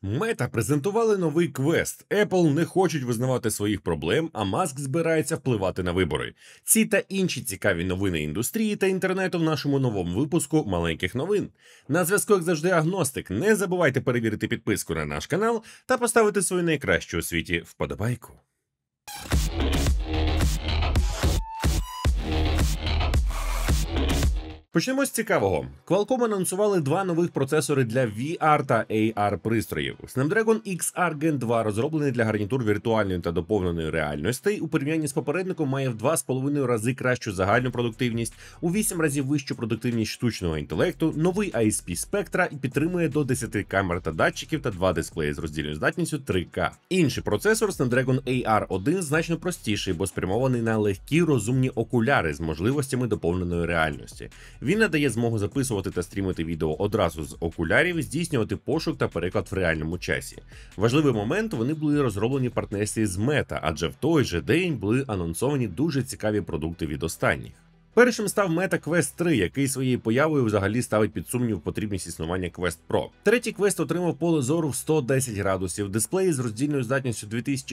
Мета презентували новий квест. Apple не хочуть визнавати своїх проблем, а Маск збирається впливати на вибори. Ці та інші цікаві новини індустрії та інтернету в нашому новому випуску маленьких новин. На зв'язку, як завжди, агностик. Не забувайте перевірити підписку на наш канал та поставити свою найкращу у світі вподобайку. Почнемо з цікавого. Qualcomm анонсували два нових процесори для VR та AR пристроїв. Snapdragon XR Gen 2, розроблений для гарнітур віртуальної та доповненої реальності, у порівнянні з попередником має в 2,5 рази кращу загальну продуктивність, у 8 разів вищу продуктивність штучного інтелекту, новий ISP спектра і підтримує до 10 камер та датчиків та 2 дисплеї з роздільною здатністю 3К. Інший процесор Snapdragon AR1 значно простіший, бо спрямований на легкі розумні окуляри з можливостями доповненої реальності. Він надає змогу записувати та стрімити відео одразу з окулярів, здійснювати пошук та переклад в реальному часі. Важливий момент, вони були розроблені в партнерстві з Meta, адже в той же день були анонсовані дуже цікаві продукти від останніх. Першим став Meta Quest 3, який своєю появою взагалі ставить під сумнів потрібність існування Quest Pro. Третій Quest отримав поле зору в 110 градусів, дисплей з роздільною здатністю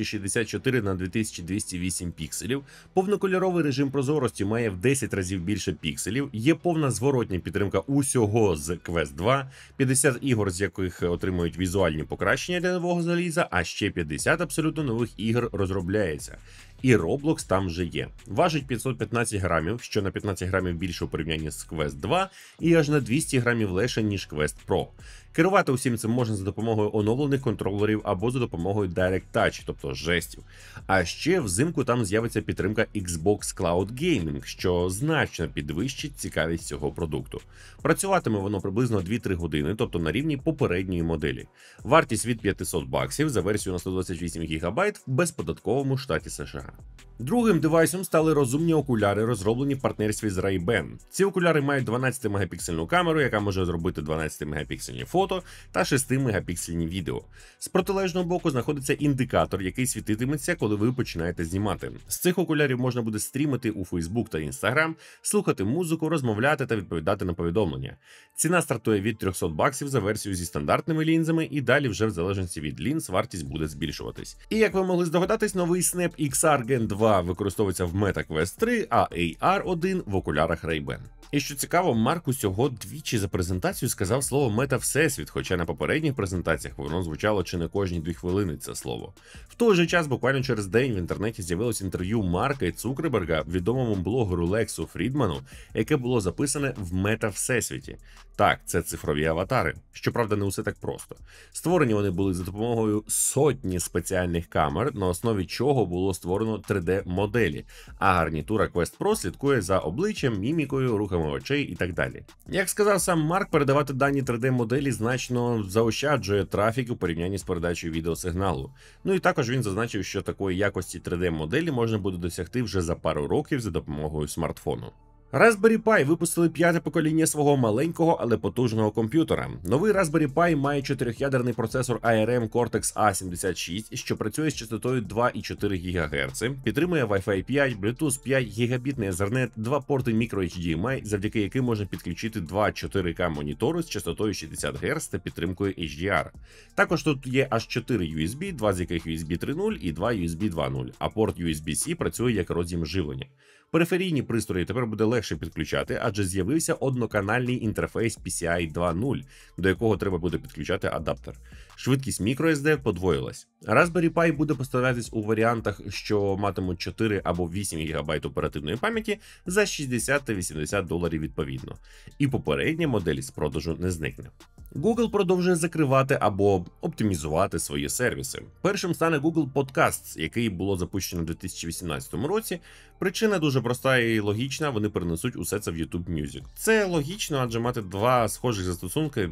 2064 на 2208 пікселів, повнокольоровий режим прозорості має в 10 разів більше пікселів, є повна зворотня підтримка усього з Quest 2, 50 ігор, з яких отримують візуальні покращення для нового заліза, а ще 50 абсолютно нових ігор розробляється. І Roblox там вже є. Важить 515 грамів, що на 15 грамів більше у порівнянні з Quest 2, і аж на 200 грамів легше, ніж Quest Pro. Керувати усім цим можна за допомогою оновлених контролерів або за допомогою Direct Touch, тобто жестів. А ще взимку там з'явиться підтримка Xbox Cloud Gaming, що значно підвищить цікавість цього продукту. Працюватиме воно приблизно 2-3 години, тобто на рівні попередньої моделі. Вартість від $500 за версію на 128 ГБ в безподатковому штаті США. Другим девайсом стали розумні окуляри, розроблені в партнерстві з Ray-Ban. Ці окуляри мають 12-мегапіксельну камеру, яка може зробити 12-мегапіксельні фото та 6-мегапіксельні відео. З протилежного боку знаходиться індикатор, який світитиметься, коли ви починаєте знімати. З цих окулярів можна буде стрімити у Facebook та Instagram, слухати музику, розмовляти та відповідати на повідомлення. Ціна стартує від $300 за версію зі стандартними лінзами, і далі вже в залежності від лінз вартість буде збільшуватись. І як ви могли здогадатись, новий Snap XR Gen 2 використовується в Meta Quest 3, а AR1 в окулярах Ray-Ban. І що цікаво, Марк усього двічі за презентацію сказав слово Мета Всесвіт, хоча на попередніх презентаціях воно звучало чи не кожні 2 хвилини це слово. В той же час, буквально через день, в інтернеті з'явилось інтерв'ю Марка Цукерберга відомому блогеру Лексу Фрідману, яке було записане в Мета Всесвіті. Так, це цифрові аватари. Щоправда, не усе так просто. Створені вони були за допомогою сотні спеціальних камер, на основі чого було створено 3D-моделі, а гарнітура Quest Pro слідкує за обличчям, мімікою, рухами очей і так далі. Як сказав сам Марк, передавати дані 3D-моделі значно заощаджує трафік у порівнянні з передачею відеосигналу. Ну і також він зазначив, що такої якості 3D-моделі можна буде досягти вже за пару років за допомогою смартфону. Raspberry Pi випустили 5-те покоління свого маленького, але потужного комп'ютера. Новий Raspberry Pi має 4-ядерний процесор ARM Cortex A76, що працює з частотою 2,4 ГГц, підтримує Wi-Fi 5, Bluetooth 5, гігабітний Ethernet, 2 порти microHDMI, завдяки яким можна підключити 2 4К монітори з частотою 60 Гц та підтримкою HDR. Також тут є аж 4 USB, 2 з яких USB 3.0 і 2 USB 2.0, а порт USB-C працює як роз'єм живлення. Периферійні пристрої тепер буде легше підключати, адже з'явився одноканальний інтерфейс PCI 2.0, до якого треба буде підключати адаптер. Швидкість microSD подвоїлась. Raspberry Pi буде поставлятись у варіантах, що матимуть 4 або 8 ГБ оперативної пам'яті за $60 та $80 відповідно. І попередня модель з продажу не зникне. Google продовжує закривати або оптимізувати свої сервіси. Першим стане Google Podcasts, який було запущено у 2018 році. Причина дуже проста і логічна, вони перенесуть усе це в YouTube Music. Це логічно, адже мати два схожих застосунки,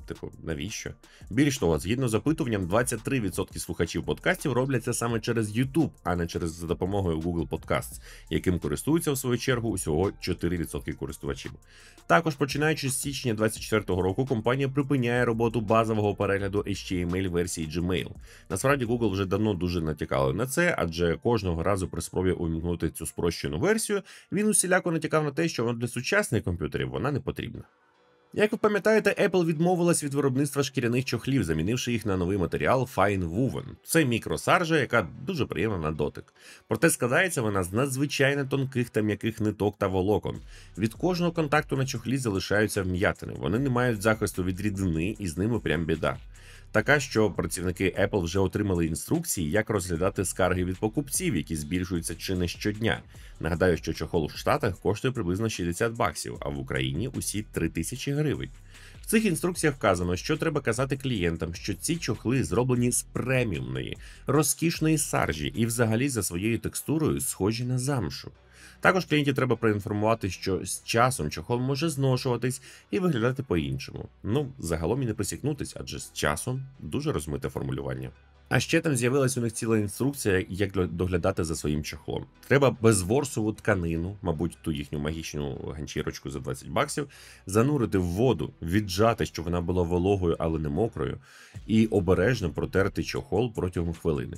навіщо? Більш того, згідно з опитуванням, 23% слухачів подкастів роблять це саме через YouTube, а не за допомогою Google Podcasts, яким користуються, в свою чергу, усього 4% користувачів. Також, починаючи з січня 2024 року, компанія припиняє роботу базового перегляду HTML-версії Gmail. Насправді, Google вже давно дуже натякали на це, адже кожного разу при спробі увімкнути цю спрощену версію, він усіляко натякав на те, що для сучасних комп'ютерів вона не потрібна. Як ви пам'ятаєте, Apple відмовилась від виробництва шкіряних чохлів, замінивши їх на новий матеріал Fine Woven. Це мікросаржа, яка дуже приємна на дотик. Проте складається вона з надзвичайно тонких та м'яких ниток та волокон. Від кожного контакту на чохлі залишаються вм'ятини. Вони не мають захисту від рідини, і з ними прям біда. Така, що працівники Apple вже отримали інструкції, як розглядати скарги від покупців, які збільшуються чи не щодня. Нагадаю, що чохол в Штатах коштує приблизно $60, а в Україні усі 3000 гривень. В цих інструкціях вказано, що треба казати клієнтам, що ці чохли зроблені з преміумної, розкішної саржі і взагалі за своєю текстурою схожі на замшу. Також клієнтів треба проінформувати, що з часом чохол може зношуватись і виглядати по-іншому. Загалом і не присікнутись, адже з часом дуже розмите формулювання. А ще там з'явилась у них ціла інструкція, як доглядати за своїм чохлом. Треба безворсову тканину, мабуть, ту їхню магічну ганчірочку за $20, занурити в воду, віджати, щоб вона була вологою, але не мокрою, і обережно протерти чохол протягом хвилини.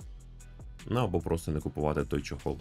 Або просто не купувати той чохол.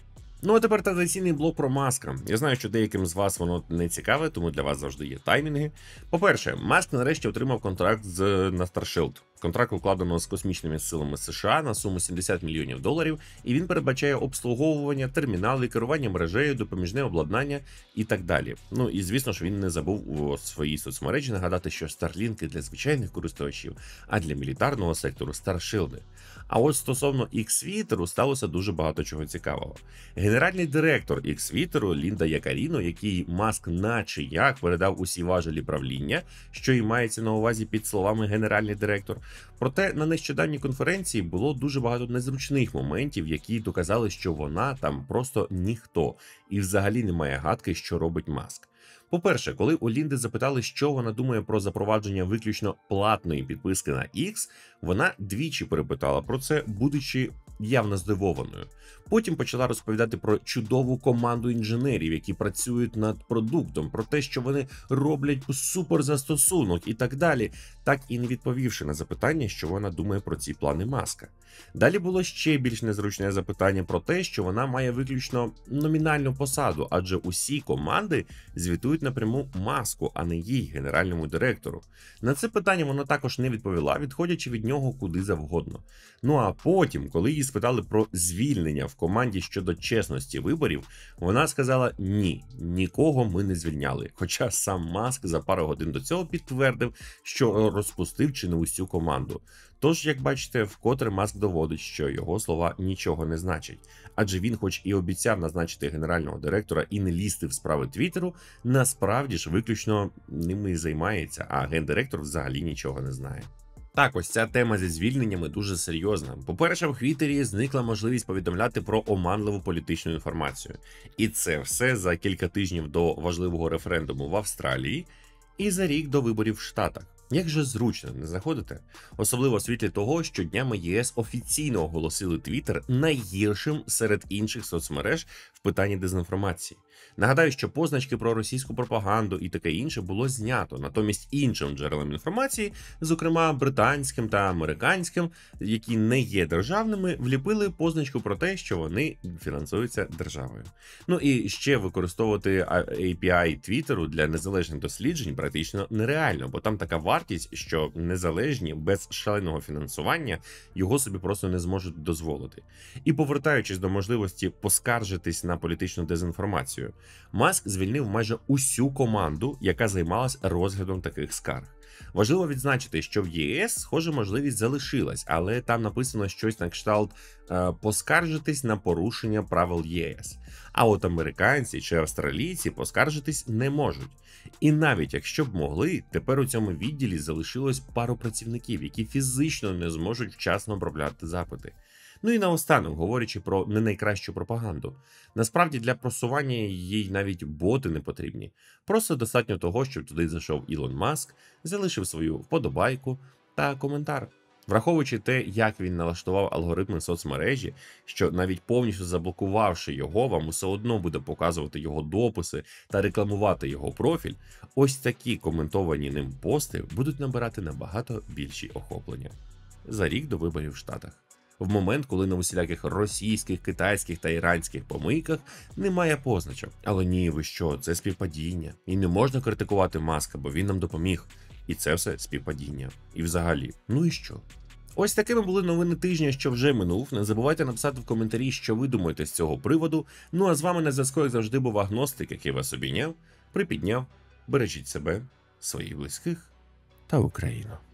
А тепер традиційний блок про Маска. Я знаю, що деяким з вас воно не цікаве, тому для вас завжди є таймінги. По-перше, Маск нарешті отримав контракт на Starship. Контракт укладено з космічними силами США на суму $70 мільйонів, і він передбачає обслуговування, термінали, керування мережею, допоміжне обладнання і так далі. І звісно ж він не забув у своїй соцмережі нагадати, що Starlink для звичайних користувачів, а для мілітарного сектору Starship. А от стосовно X-Вітеру сталося дуже багато чого цікавого. Генеральний директор X-Вітеру Лінда Якаріно, який Маск наче як передав усі важелі правління, що і мається на увазі під словами генеральний директор. Проте на нещодавній конференції було дуже багато незручних моментів, які доказали, що вона там просто ніхто і взагалі не має гадки, що робить Маск. По-перше, коли у Лінди запитали, що вона думає про запровадження виключно платної підписки на X, вона двічі перепитала про це, будучи явно здивованою. Потім почала розповідати про чудову команду інженерів, які працюють над продуктом, про те, що вони роблять суперзастосунок і так далі, так і не відповівши на запитання, що вона думає про ці плани Маска. Далі було ще більш незручне запитання про те, що вона має виключно номінальну посаду, адже усі команди звітують напряму Маску, а не їй, генеральному директору. На це питання вона також не відповіла, відходячи від нього куди завгодно. А потім, коли її спитали про звільнення в команді щодо чесності виборів, вона сказала: ні, нікого ми не звільняли. Хоча сам Маск за пару годин до цього підтвердив, що розпустив чи не усю команду. Тож, як бачите, вкотре Маск доводить, що його слова нічого не значать. Адже він хоч і обіцяв назначити генерального директора і не лізти в справи Твіттеру, насправді ж виключно ними і займається, а гендиректор взагалі нічого не знає. Так, ось ця тема зі звільненнями дуже серйозна. По-перше, в Твіттері зникла можливість повідомляти про оманливу політичну інформацію. І це все за кілька тижнів до важливого референдуму в Австралії і за рік до виборів в Штатах. Як же зручно, не знаходите? Особливо в світлі того, що днями ЄС офіційно оголосили Твіттер найгіршим серед інших соцмереж в питанні дезінформації. Нагадаю, що позначки про російську пропаганду і таке інше було знято, натомість іншим джерелам інформації, зокрема британським та американським, які не є державними, вліпили позначку про те, що вони фінансуються державою. І ще використовувати API Твіттеру для незалежних досліджень практично нереально, бо там така вартість, що незалежні без шаленого фінансування його собі просто не зможуть дозволити. І повертаючись до можливості поскаржитись на політичну дезінформацію, Маск звільнив майже усю команду, яка займалась розглядом таких скарг. Важливо відзначити, що в ЄС, схоже, можливість залишилась, але там написано щось на кшталт «поскаржитись на порушення правил ЄС». А от американці чи австралійці поскаржитись не можуть. І навіть якщо б могли, тепер у цьому відділі залишилось пару працівників, які фізично не зможуть вчасно обробляти запити. І наостанок, говорячи про не найкращу пропаганду. Насправді для просування їй навіть боти не потрібні. Просто достатньо того, щоб туди зайшов Ілон Маск, залишив свою вподобайку та коментар. Враховуючи те, як він налаштував алгоритми соцмережі, що навіть повністю заблокувавши його, вам усе одно буде показувати його дописи та рекламувати його профіль, ось такі коментовані ним пости будуть набирати набагато більші охоплення. За рік до виборів в Штатах. В момент, коли на усіляких російських, китайських та іранських помийках немає позначок. Але ні, ви що, це співпадіння. І не можна критикувати Маска, бо він нам допоміг. І це все співпадіння. І взагалі, ну і що? Ось такими були новини тижня, що вже минув. Не забувайте написати в коментарі, що ви думаєте з цього приводу. Ну а з вами на зв'язку, як завжди, був Агностик, який вас обійняв, припідняв. Бережіть себе, своїх близьких та Україну.